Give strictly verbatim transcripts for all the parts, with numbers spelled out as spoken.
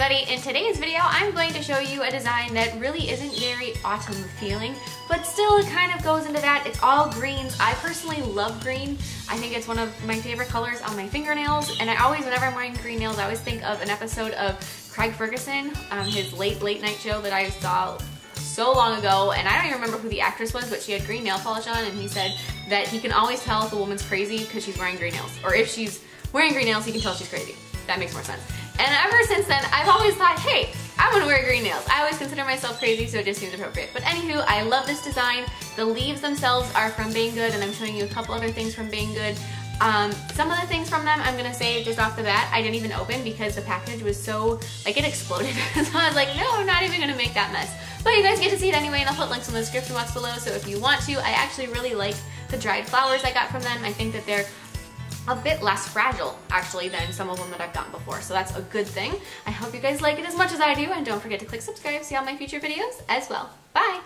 everybody. In today's video, I'm going to show you a design that really isn't very autumn feeling, but still it kind of goes into that. It's all greens. I personally love green. I think it's one of my favorite colors on my fingernails, and I always, whenever I'm wearing green nails, I always think of an episode of Craig Ferguson, um, his late, late night show that I saw so long ago, and I don't even remember who the actress was, but she had green nail polish on, and he said that he can always tell if a woman's crazy because she's wearing green nails, or if she's wearing green nails, he can tell she's crazy. That makes more sense. And ever since then, I've always thought, hey, I want to wear green nails. I always consider myself crazy, so it just seems appropriate. But anywho, I love this design. The leaves themselves are from Banggood, and I'm showing you a couple other things from Banggood. Um, some of the things from them, I'm gonna say just off the bat, I didn't even open because the package was so, like, it exploded. So I was like, no, I'm not even gonna make that mess. But you guys get to see it anyway, and I'll put links in the description box below, so if you want to. I actually really like the dried flowers I got from them. I think that they're a bit less fragile, actually, than some of them that I've gotten before, so that's a good thing. I hope you guys like it as much as I do, and don't forget to click subscribe to see all my future videos as well. Bye!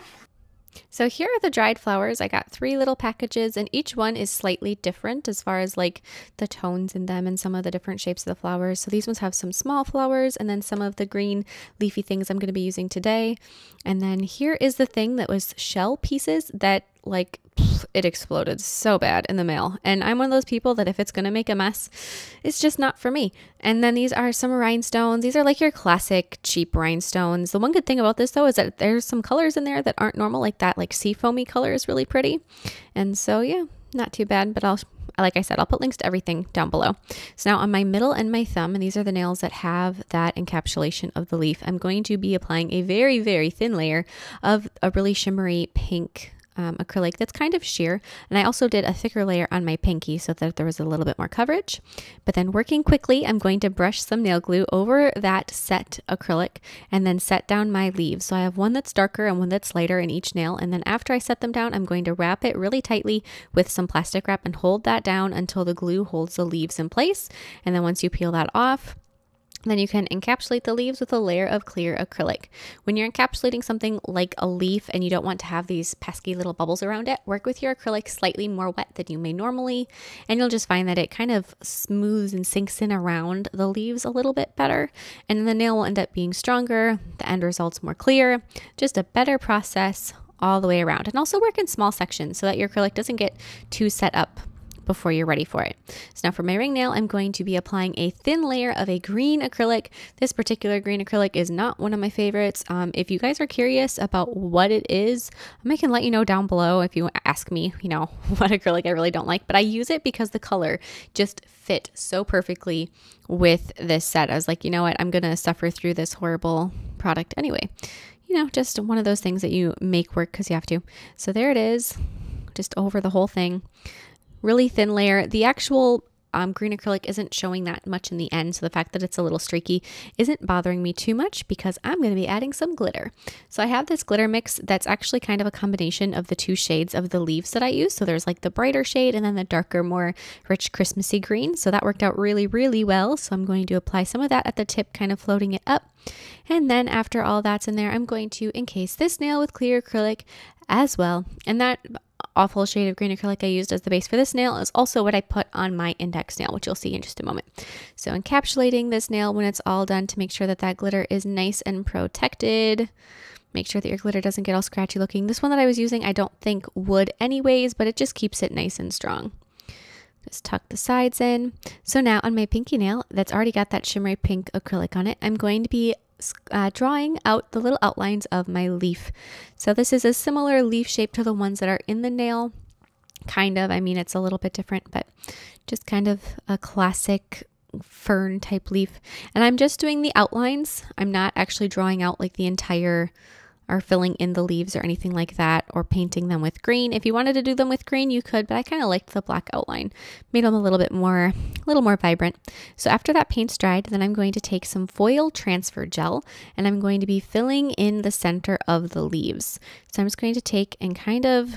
So here are the dried flowers. I got three little packages, and each one is slightly different as far as like the tones in them and some of the different shapes of the flowers. So these ones have some small flowers and then some of the green leafy things I'm going to be using today. And then here is the thing that was shell pieces that, like, it exploded so bad in the mail, and I'm one of those people that if it's gonna make a mess, it's just not for me. And then these are some rhinestones. These are like your classic cheap rhinestones. The one good thing about this though is that there's some colors in there that aren't normal, like that like sea foamy color is really pretty. And so yeah, not too bad, but I'll like I said, I'll put links to everything down below. So now on my middle and my thumb, and these are the nails that have that encapsulation of the leaf, I'm going to be applying a very, very thin layer of a really shimmery pink Um, acrylic that's kind of sheer, and I also did a thicker layer on my pinky so that there was a little bit more coverage. But then working quickly, I'm going to brush some nail glue over that set acrylic and then set down my leaves. So I have one that's darker and one that's lighter in each nail, and then after I set them down, I'm going to wrap it really tightly with some plastic wrap and hold that down until the glue holds the leaves in place. And then once you peel that off, then you can encapsulate the leaves with a layer of clear acrylic. When you're encapsulating something like a leaf and you don't want to have these pesky little bubbles around it, work with your acrylic slightly more wet than you may normally, and you'll just find that it kind of smooths and sinks in around the leaves a little bit better, and the nail will end up being stronger, the end result's more clear, just a better process all the way around. And also work in small sections so that your acrylic doesn't get too set up before you're ready for it. So now for my ring nail, I'm going to be applying a thin layer of a green acrylic. This particular green acrylic is not one of my favorites. Um, if you guys are curious about what it is, I can let you know down below if you ask me, you know, what acrylic I really don't like, but I use it because the color just fit so perfectly with this set. I was like, you know what, I'm gonna suffer through this horrible product anyway. You know, just one of those things that you make work because you have to. So there it is, just over the whole thing. Really thin layer. The actual um, green acrylic isn't showing that much in the end, so the fact that it's a little streaky isn't bothering me too much because I'm going to be adding some glitter. So I have this glitter mix that's actually kind of a combination of the two shades of the leaves that I use. So there's like the brighter shade and then the darker, more rich Christmassy green. So that worked out really, really well. So I'm going to apply some of that at the tip, kind of floating it up. And then after all that's in there, I'm going to encase this nail with clear acrylic as well. And that awful shade of green acrylic I used as the base for this nail is also what I put on my index nail, which you'll see in just a moment. So encapsulating this nail when it's all done to make sure that that glitter is nice and protected. Make sure that your glitter doesn't get all scratchy looking. This one that I was using I don't think would anyways, but it just keeps it nice and strong. Just tuck the sides in. So now on my pinky nail that's already got that shimmery pink acrylic on it, I'm going to be Uh, drawing out the little outlines of my leaf. So this is a similar leaf shape to the ones that are in the nail, kind of. I mean, it's a little bit different, but just kind of a classic fern type leaf. And I'm just doing the outlines. I'm not actually drawing out like the entire or filling in the leaves or anything like that, or painting them with green. If you wanted to do them with green, you could, but I kind of liked the black outline. Made them a little bit more, a little more vibrant. So after that paint's dried, then I'm going to take some foil transfer gel, and I'm going to be filling in the center of the leaves. So I'm just going to take and kind of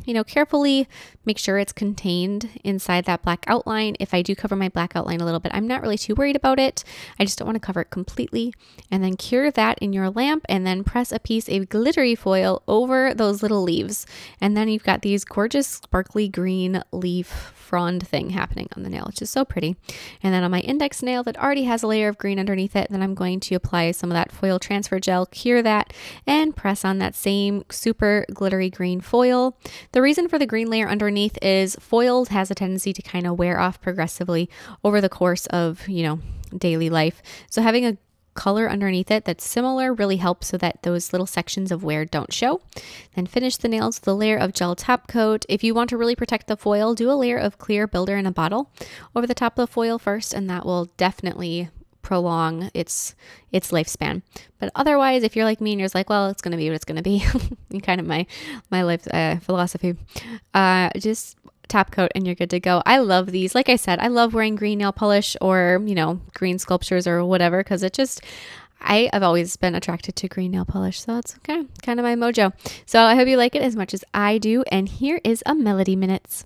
you know, carefully make sure it's contained inside that black outline. If I do cover my black outline a little bit, I'm not really too worried about it. I just don't want to cover it completely. And then cure that in your lamp and then press a piece of glittery foil over those little leaves. And then you've got these gorgeous sparkly green leaf frond thing happening on the nail, which is so pretty. And then on my index nail that already has a layer of green underneath it, then I'm going to apply some of that foil transfer gel, cure that, and press on that same super glittery green foil. The reason for the green layer underneath is foil has a tendency to kind of wear off progressively over the course of, you know, daily life. So having a color underneath it that's similar really helps so that those little sections of wear don't show. Then finish the nails with a layer of gel top coat. If you want to really protect the foil, do a layer of clear builder in a bottle over the top of the foil first, and that will definitely prolong its its lifespan. But otherwise, if you're like me and you're just like, well, it's going to be what it's going to be, kind of my my life uh, philosophy, uh, just top coat and you're good to go. I love these. Like I said, I love wearing green nail polish or, you know, green sculptures or whatever, because it just, I have always been attracted to green nail polish. So it's okay, kind of my mojo. So I hope you like it as much as I do. And here is a Melody Minutes.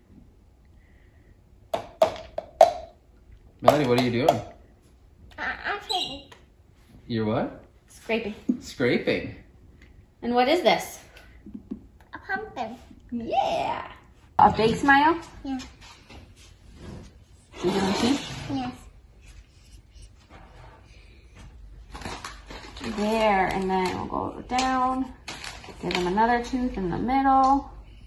Melody, what are you doing? I'm scraping. You're what? Scraping. Scraping. And what is this? A pumpkin. Yeah. A big smile? Yeah. You doing teeth? Yes. There, and then we'll go down. Give him another tooth in the middle.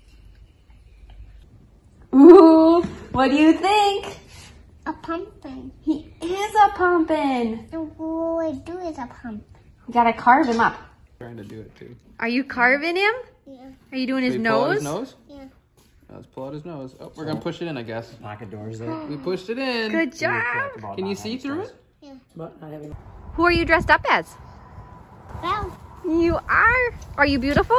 Ooh, what do you think? A pumpkin. He is a pumpkin. And what I do is a pump. We gotta carve him up. Trying to do it too. Are you carving him? Yeah. Are you doing his Should we pull out nose? his nose? Yeah. Let's pull out his nose. Oh, we're gonna push it in, I guess. Pocket doors there. We pushed it in. Good job. Can you see through it? Yeah. But not having. Who are you dressed up as? Well. You are. Are you beautiful?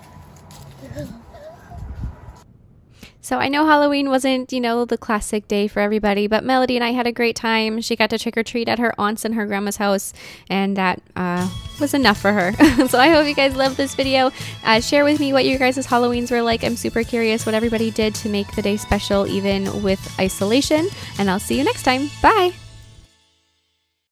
So I know Halloween wasn't, you know, the classic day for everybody, but Melody and I had a great time. She got to trick or treat at her aunt's and her grandma's house, and that uh, was enough for her. So I hope you guys love this video. Uh, share with me what your guys' Halloweens were like. I'm super curious what everybody did to make the day special, even with isolation. And I'll see you next time. Bye.